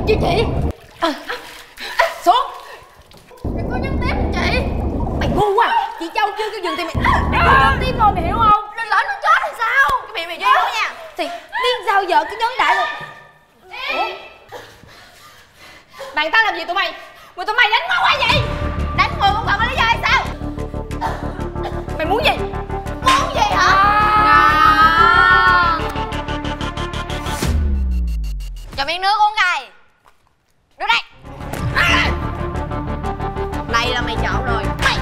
Chị xuống. Đừng có nhắn tiếp chị. Mày ngu à. Chị Châu chưa kêu dừng thì mày nhắn tiếp thôi, mày hiểu không? Lỡ nó chết thì sao? Cái miệng mày vô nha. Thì biết sao giờ cứ nhấn đại luôn. Ủa? Bạn tao làm gì tụi mày? Mà tụi mày đánh máu quá vậy? Đánh người không cần có lý do hay sao? Mày muốn gì? Muốn gì hả? Cho miếng nước uống coi. Đưa đây. Này là mày chọn rồi. Mày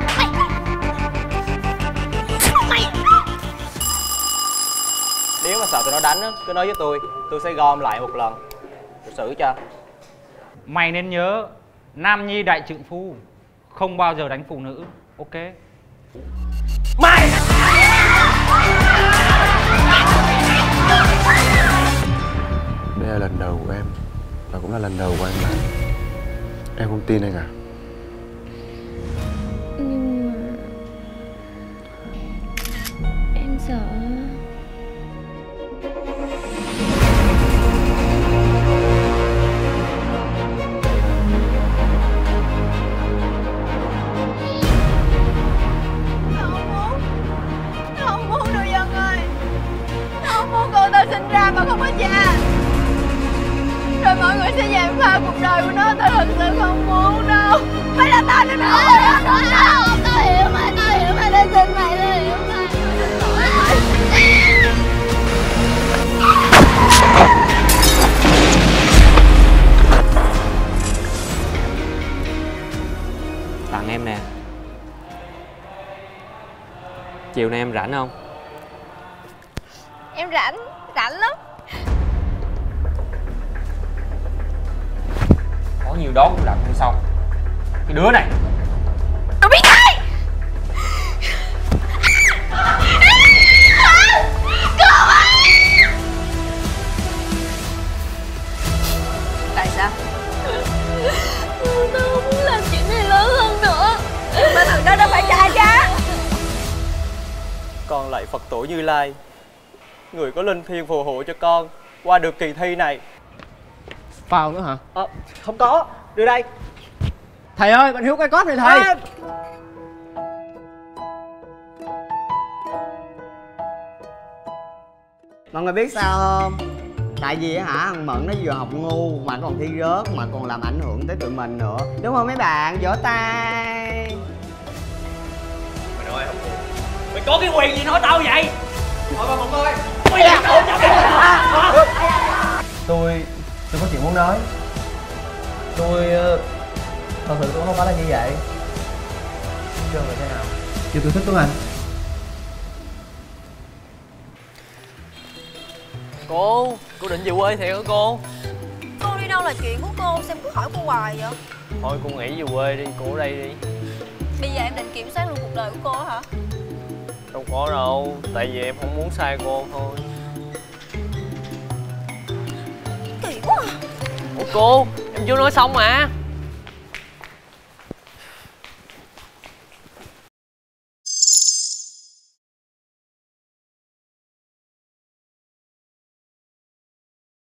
Nếu mà sợ tụi nó đánh á, cứ nói với tôi sẽ gom lại một lần rồi xử cho. Mày nên nhớ, nam nhi đại trượng phu, không bao giờ đánh phụ nữ, ok? Mày! Đây là lần đầu của em, và cũng là lần đầu của anh mà. Em không tin anh à? Nhưng mà em sợ. Không muốn đâu Dân ơi. Không muốn con tao sinh ra mà không có cha. Rồi mọi người sẽ gièm pha cuộc đời của nó. Tao thật sự không muốn đâu. Phải là tao nên nói đâu. Tao hiểu mà, tao xin mày, tao hiểu mà. Tặng em nè. Chiều nay em rảnh không? Em rảnh lắm. Có nhiều đó cũng làm không xong. Cái đứa này Đồ biến thái. Cứu ơi. Tại sao? Tao không muốn làm chuyện này lớn hơn nữa. Mà thằng đó đâu phải cha cha. Con lạy Phật tổ Như Lai, người có linh thiêng phù hộ cho con qua được kỳ thi này. Phao nữa hả? Không có. Đưa đây. Thầy ơi, bạn Hiếu cái cốt này thầy. Mọi người biết sao không? Tại vì hả, thằng Mận nó vừa học ngu mà còn thi rớt mà còn làm ảnh hưởng tới tụi mình nữa. Đúng không mấy bạn? Vỗ tay. Mày nói không? Mày có cái quyền gì nói tao vậy? Thôi bà Mận ơi. Tôi có chuyện muốn nói. Tôi thật sự tôi không phải là như vậy. Chưa vậy thế nào? Chưa tôi thích Tuấn Anh. Cô định về quê thiệt hả cô? Cô đi đâu là chuyện của cô, sao cứ hỏi cô hoài vậy? Thôi cô nghỉ về quê đi, cô ở đây đi. Bây giờ em định kiểm soát luôn cuộc đời của cô hả? Đâu có đâu, tại vì em không muốn sai cô thôi. Kỳ quá à. Ủa cô, em chưa nói xong mà.